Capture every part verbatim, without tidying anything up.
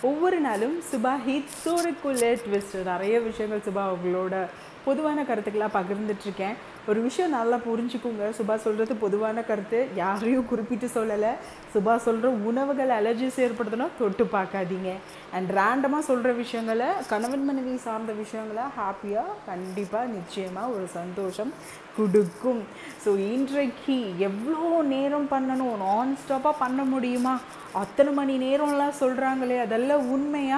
ஒவ்வொரு நாளும் SubaEats சோறுக்குள்ளே twist நிறைய விஷயங்கள் சுபா அவங்களோட பொதுவான கருத்துக்களாக பகிர்ந்துட்டுருக்கேன். ஒரு விஷயம் நல்லா புரிஞ்சுக்குங்க. சுபா சொல்கிறது பொதுவான கருத்து, யாரையும் குறிப்பிட்டு சொல்லலை. சுபா சொல்கிற உணவுகள் அலர்ஜிஸ் ஏற்படுத்தினா தொட்டு பார்க்காதீங்க. அண்ட் ரேண்டமாக சொல்கிற விஷயங்களை, கணவன் மனைவி சார்ந்த விஷயங்களை ஹாப்பியாக கண்டிப்பாக நிச்சயமாக ஒரு சந்தோஷம் கொடுக்கும். ஸோ இன்றைக்கு எவ்வளோ நேரம் பண்ணணும், நான் ஸ்டாப்பாக பண்ண முடியுமா, அத்தனை மணி நேரம்லாம் சொல்கிறாங்களே அதெல்லாம் உண்மையா?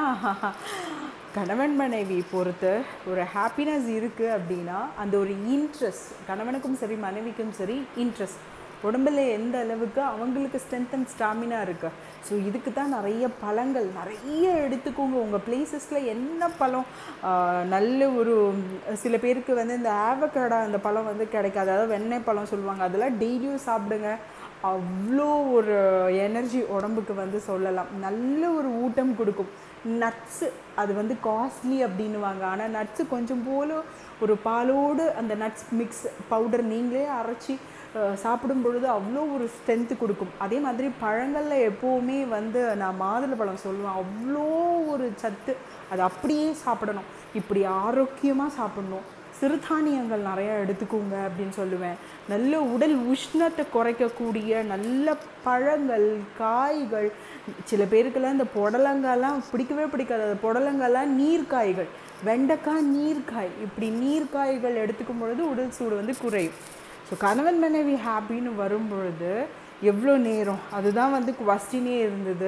கணவன் மனைவி பொறுத்து ஒரு ஹாப்பினஸ் இருக்குது அப்படின்னா அந்த ஒரு இன்ட்ரெஸ்ட், கணவனுக்கும் சரி மனைவிக்கும் சரி இன்ட்ரெஸ்ட், உடம்பில் எந்த அளவுக்கு அவங்களுக்கு ஸ்ட்ரென்த் அண்ட் ஸ்டாமினா இருக்குது. ஸோ இதுக்கு தான் நிறைய பழங்கள் நிறைய எடுத்துக்கோங்க. உங்கள் பிளேசஸில் என்ன பழம் நல்ல ஒரு சில பேருக்கு வந்து இந்த ஆவக்காடா அந்த பழம் வந்து கிடைக்காது, அதாவது வெண்ணெய் பழம் சொல்லுவாங்க, அதெல்லாம் டெய்லியும் சாப்பிடுங்க. அவ்வளோ ஒரு எனர்ஜி உடம்புக்கு வந்து சொல்லலாம், நல்ல ஒரு ஊட்டம் கொடுக்கும். நட்ஸு அது வந்து காஸ்ட்லி அப்படின்னுவாங்க, ஆனால் நட்ஸு கொஞ்சம் போல் ஒரு பாலோடு அந்த நட்ஸ் மிக்ஸ் பவுடர் நீங்களே அரைச்சி சாப்பிடும் பொழுது அவ்வளோ ஒரு ஸ்ட்ரென்த்து கொடுக்கும். அதே மாதிரி பழங்களில் எப்போவுமே வந்து நான் மாதுளை பழம் சொல்லுவேன், அவ்வளோ ஒரு சத்து, அது அப்படியே சாப்பிடணும், இப்படி ஆரோக்கியமாக சாப்பிடணும். சிறுதானியங்கள் நிறையா எடுத்துக்கோங்க அப்படின்னு சொல்லுவேன். நல்ல உடல் உஷ்ணத்தை குறைக்கக்கூடிய நல்ல பழங்கள், காய்கள். சில பேருக்கெல்லாம் இந்த புடலங்காய்லாம் பிடிக்கவே பிடிக்காது, அது புடலங்காய்லாம் நீர்க்காய்கள், வெண்டைக்காய் நீர்க்காய், இப்படி நீர்க்காய்கள் எடுத்துக்கும் பொழுது உடல் சூடு வந்து குறையும். ஸோ கணவன் மனைவி ஹாப்பின்னு வரும் பொழுது எவ்வளோ நேரம், அதுதான் வந்து குவஸ்டினே இருந்தது.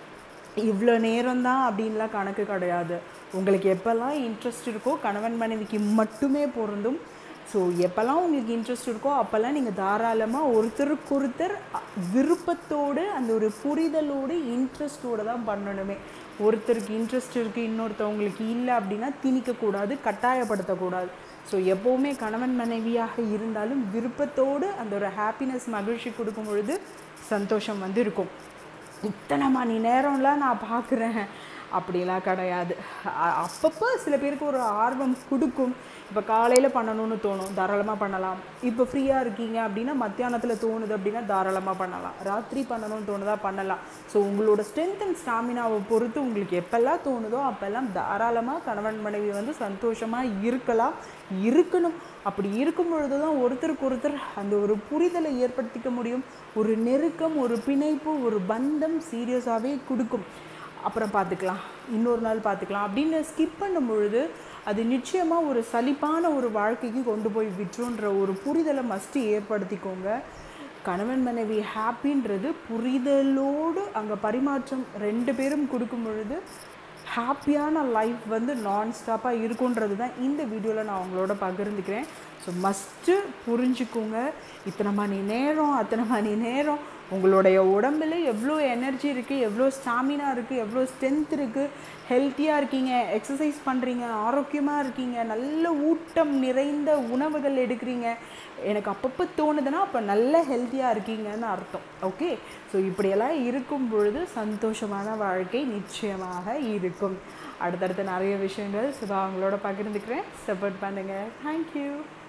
இவ்வளோ நேரம்தான் அப்படின்லாம் கணக்கு கிடையாது. உங்களுக்கு எப்போல்லாம் இன்ட்ரெஸ்ட் இருக்கோ, கணவன் மனைவிக்கு மட்டுமே பொருந்தும். ஸோ எப்போல்லாம் உங்களுக்கு இன்ட்ரெஸ்ட் இருக்கோ அப்போல்லாம் நீங்கள் தாராளமாக ஒருத்தருக்கு ஒருத்தர் விருப்பத்தோடு அந்த ஒரு புரிதலோடு இன்ட்ரெஸ்டோடு தான் பண்ணணுமே. ஒருத்தருக்கு இன்ட்ரெஸ்ட் இருக்குது இன்னொருத்தவங்களுக்கு இல்லை அப்படின்னா திணிக்கக்கூடாது, கட்டாயப்படுத்தக்கூடாது. ஸோ எப்போவுமே கணவன் மனைவியாக இருந்தாலும் விருப்பத்தோடு அந்த ஒரு ஹாப்பினஸ் மகிழ்ச்சி கொடுக்கும் பொழுது சந்தோஷம் வந்து இருக்கும். இத்தனை மணி நேரம்லாம் நான் பார்க்குறேன் அப்படிலாம் கிடையாது. அப்பப்போ சில பேருக்கு ஒரு ஆர்வம் கொடுக்கும். இப்போ காலையில் பண்ணணும்னு தோணும், தாராளமாக பண்ணலாம். இப்போ ஃப்ரீயாக இருக்கீங்க அப்படின்னா மத்தியானத்தில் தோணுது அப்படின்னா தாராளமாக பண்ணலாம். ராத்திரி பண்ணணும்னு தோணுதா பண்ணலாம். ஸோ உங்களோட ஸ்ட்ரென்த் அண்ட் ஸ்டாமினாவை பொறுத்து உங்களுக்கு எப்போல்லாம் தோணுதோ அப்போல்லாம் தாராளமாக கணவன் மனைவி வந்து சந்தோஷமாக இருக்கலாம், இருக்கணும். அப்படி இருக்கும் பொழுது தான் ஒருத்தருக்கு ஒருத்தர் அந்த ஒரு புரிதலை ஏற்படுத்திக்க முடியும். ஒரு நெருக்கம், ஒரு பிணைப்பு, ஒரு பந்தம் சீரியஸாகவே கொடுக்கும். அப்புறம் பார்த்துக்கலாம், இன்னொரு நாள் பார்த்துக்கலாம் அப்படின்னு ஸ்கிப் பண்ணும் பொழுது அது நிச்சயமாக ஒரு சலிப்பான ஒரு வாழ்க்கைக்கு கொண்டு போய் விட்டுருன்ற ஒரு புரிதலை மஸ்ட்டு ஏற்படுத்திக்கோங்க. கணவன் மனைவி ஹாப்பின்றது புரிதலோடு அங்கே பரிமாற்றம் ரெண்டு பேரும் கொடுக்கும் பொழுது ஹாப்பியான லைஃப் வந்து நான் ஸ்டாப்பாக இருக்குன்றது தான் இந்த வீடியோவில் நான் அவங்களோட பகிர்ந்துக்கிறேன். ஸோ மஸ்ட்டு புரிஞ்சுக்கோங்க. இத்தனை மணி நேரம் அத்தனை மணி நேரம் உங்களுடைய உடம்பில் எவ்வளோ எனர்ஜி இருக்குது, எவ்வளோ ஸ்டாமினா இருக்குது, எவ்வளோ ஸ்ட்ரென்த் இருக்குது, ஹெல்த்தியாக இருக்கீங்க, எக்ஸசைஸ் பண்ணுறீங்க, ஆரோக்கியமாக இருக்கீங்க, நல்ல ஊட்டம் நிறைந்த உணவுகள் எடுக்கிறீங்க, எனக்கு அப்பப்போ தோணுதுன்னா அப்போ நல்ல ஹெல்த்தியாக இருக்கீங்கன்னு அர்த்தம். ஓகே, ஸோ இப்படியெல்லாம் இருக்கும் பொழுது சந்தோஷமான வாழ்க்கை நிச்சயமாக இருக்கும். அடுத்தடுத்து நிறைய விஷயங்கள் சுபா அவங்களோட பகிர்ந்துக்கிறேன். சப்போர்ட் பண்ணுங்கள். தேங்க்யூ.